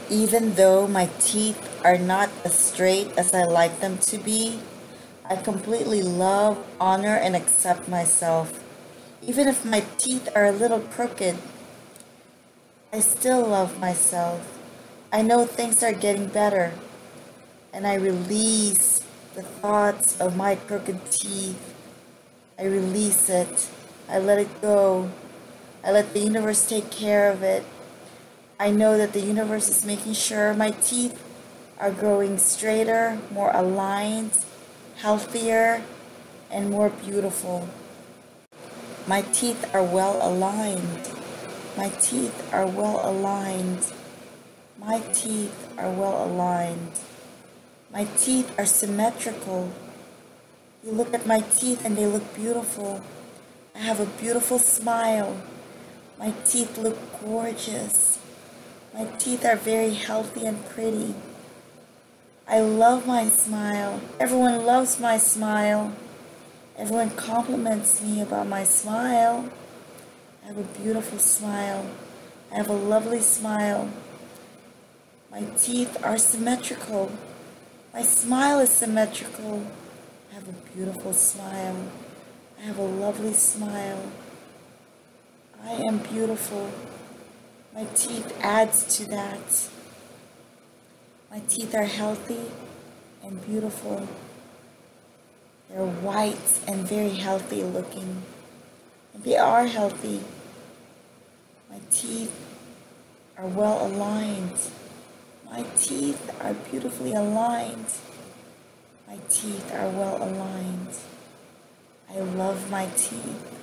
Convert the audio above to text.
Even though my teeth are not as straight as I like them to be, I completely love, honor, and accept myself. Even if my teeth are a little crooked, I still love myself. I know things are getting better, and I release the thoughts of my crooked teeth. I release it. I let it go. I let the universe take care of it. I know that the universe is making sure my teeth are growing straighter, more aligned, healthier, and more beautiful. My teeth are well aligned. My teeth are well aligned. My teeth are well aligned. My teeth are symmetrical. You look at my teeth and they look beautiful. I have a beautiful smile. My teeth look gorgeous. My teeth are very healthy and pretty. I love my smile. Everyone loves my smile. Everyone compliments me about my smile. I have a beautiful smile. I have a lovely smile. My teeth are symmetrical. My smile is symmetrical. I have a beautiful smile. I have a lovely smile. I am beautiful. My teeth adds to that. My teeth are healthy and beautiful. They're white and very healthy looking. And they are healthy. My teeth are well aligned. My teeth are beautifully aligned. My teeth are well aligned. I love my teeth.